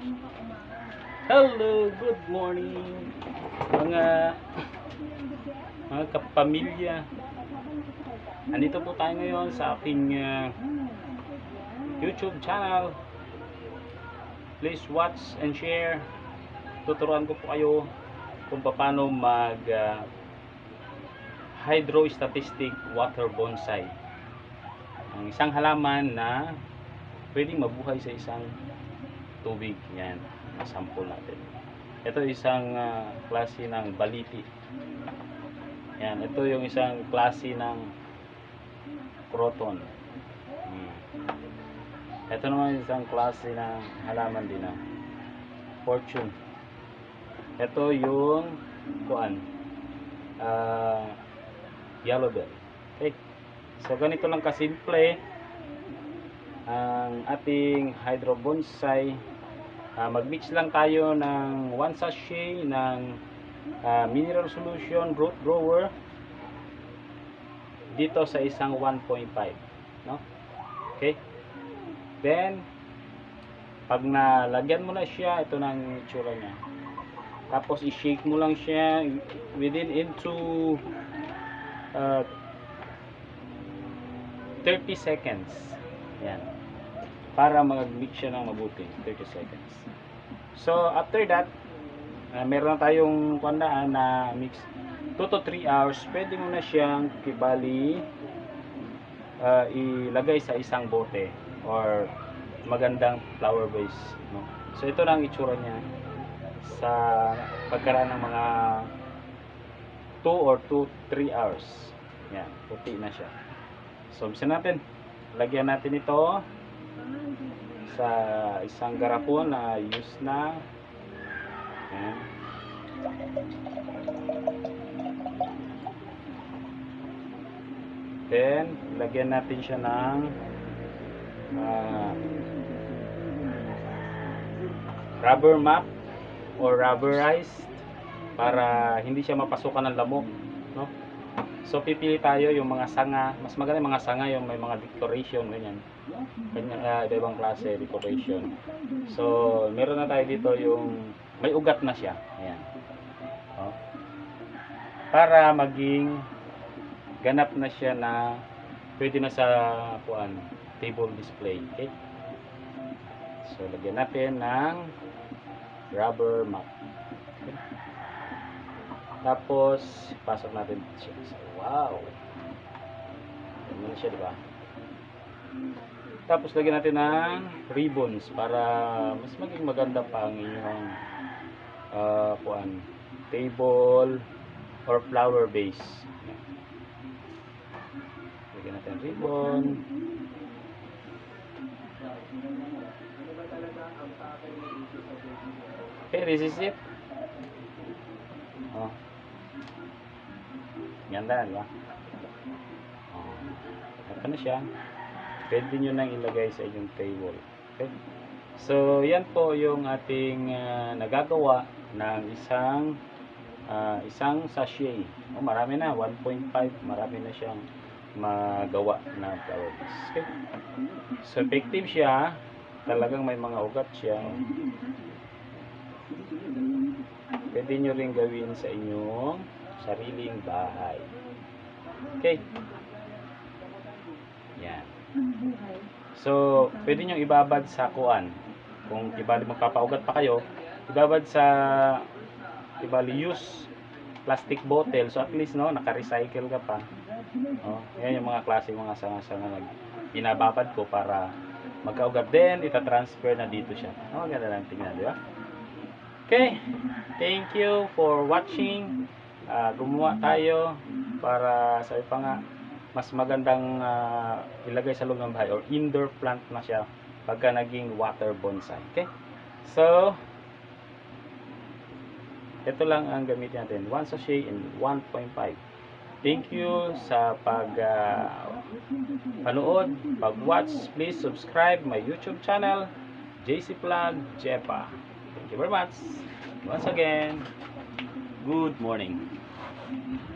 Hello, good morning mga kapamilya. Andito po tayo ngayon sa aking YouTube channel. Please watch and share. Tuturuan ko po kayo kung paano mag hydrostatic water bonsai. Ang isang halaman na pwedeng mabuhay sa isang tubig. Yan, sample natin. Ito isang klase ng baliti. Yan, ito yung isang klase ng croton. Ito naman isang klase ng halaman din na fortune. Ito yung yellow bell. Okay. So ganito lang kasimple ang ating hydro bonsai. Mag-mix lang tayo ng 1 sachet ng mineral solution root grower dito sa isang 1.5, no? Okay. Then pag nalagyan mo na siya, ito na ang itsura niya. Tapos i-shake mo lang siya within into 30 seconds. Yan. Para mag-mix siya ng mabuti. 30 seconds. So, after that, meron na tayong kandaan na mix 2 to 3 hours. Pwede mo na siyang kibali ilagay sa isang bote or magandang flower vase, no? So, ito na ang itsura niya sa pagkaraan ng mga 2 or 3 hours. Yan, puti na siya. So, bisa natin. Lagyan natin ito sa isang garapon na use na. Yan. Then, lagyan natin siya ng rubber mat or rubberized para hindi siya mapasukan ng lamok, no? So pipili tayo yung mga sanga, mas maganda yung mga sanga, yung may mga decoration ganyan. Ibang klase decoration. So meron na tayo dito yung may ugat na siya. Ayan. Oh. Para maging ganap na siya na pwede na sa table display. Okay? So lagyan natin ng rubber mat. Okay? Tapos pasok natin siya. So, wow. Ganyan na siya, di ba? Tapos lagyan natin ng ribbons para mas maging maganda pa ang inyong table or flower vase. Lagyan natin ribbon. Okay, this is it. Oh. Ganda, di ba? Oh. Ito na siya. Pwede nyo nang ilagay sa inyong table. Okay? So, yan po yung ating nagagawa ng isang sachet. Oh, marami na, 1.5. Marami na siyang magawa na flowers. Okay? So, effective siya. Talagang may mga ugat siya. Pwede nyo rin gawin sa inyong sariling bahay. Okay? Yan. So, pwede nyo ibabad sa kuan. Kung ibali magpapaugat pa kayo, ibabad sa use plastic bottle. So, at least, no, naka-recycle ka pa. Oh, yan yung mga klase, mga sanga-sanga na pinababad ko para magkaugat. Then, ita-transfer na dito siya. Oh, ganda lang tingnan, di ba? Okay, thank you for watching. Gumawa tayo para sa ipa nga mas magandang ilagay sa loob ng bahay or indoor plant na siya pagka naging water bonsai. Okay, so ito lang ang gamitin natin, 1 sachet and 1.5. Thank you sa panood, pag-watch. Please subscribe my YouTube channel, JC Vlog Jepa. Thank you very much. Once again, good morning.